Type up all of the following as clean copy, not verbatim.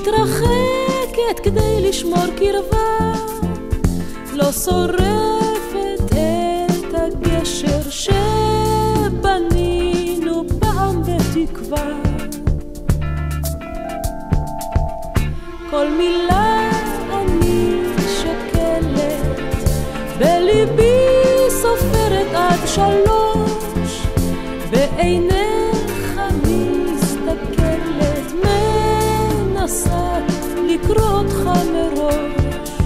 מתרחקת כדי לשמור קרבה, לא שורפת את הגשר שבנינו פעם בתקווה. כל מילה אני שקלת, בליבי סופרת עד 3, בעיניך מסתכלת, מנסה לקרוא אותך מראש.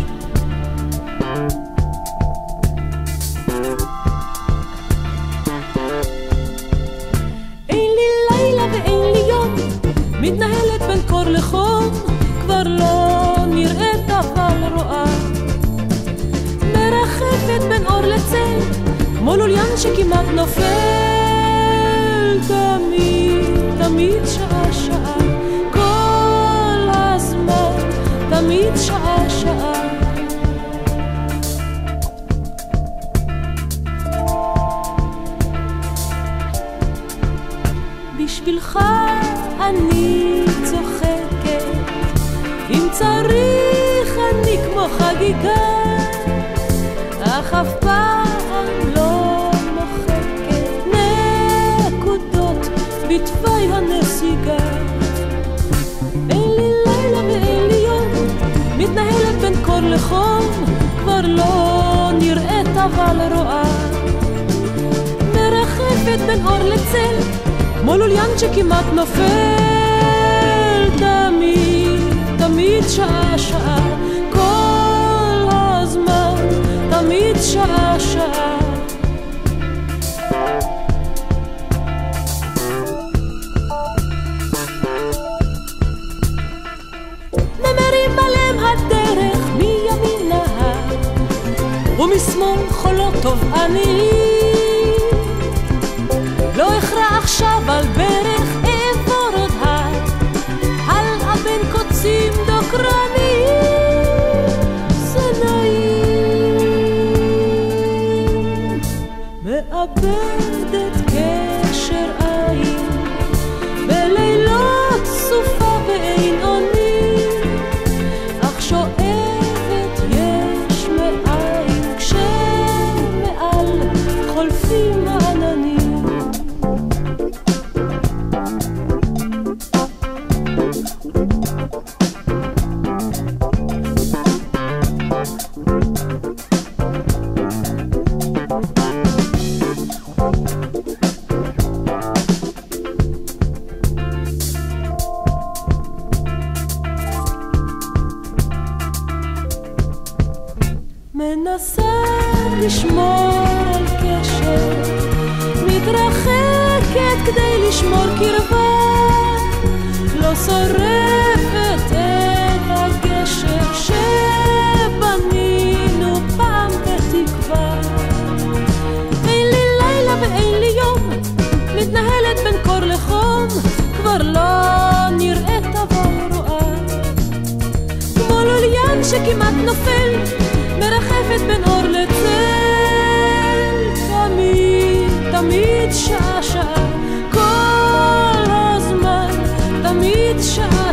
אין לי לילה ואין לי יום, מתנהלת בין קור לחום, כבר לא נראית אבל רואה, מרחפת בין אור לצל, כמו לוליין שכמעט נופל, תמיד, תמיד שעה שעה, כל הזמן, תמיד שעה שעה. בשבילך אני צוחקת, אם צריך אני כמו חגיגה, אך אף פעם לא מוחקת נקודות בתוואי הנסיגה. אין לי לילה ואין לי יום, מתנהלת בין קור לחום, כבר לא נראית אבל רואה, מרחפת בין אור לצל, כמו לוליין שכמעט נופל, תמיד, תמיד שעה שעה, כל הזמן, תמיד שעה שעה. נמרים עליהם הדרך מימין נהר, ומשמאל חולות תובעני, לא אכרע עכשיו על ברך אעבור עוד הר, הלאה בין קוצים דוקרני, זה נעים, מאבדת קשר עין, בלילות סופה ואין אונים, אך שואבת יש מאין, כשמעל חולפים העננים. מנסה לשמור על קשר, מתרחקת כדי לשמור קרבה, לא שורפת את הגשר שבנינו פעם בתקווה. אין לי לילה ואין לי יום, מתנהלת בין קור לחום, כבר לא נראית אבל רואה, כמו לוליין שכמעט נופל, מרחפת בין אור לצל, תמיד, תמיד שעה שעה, כל הזמן, תמיד שעה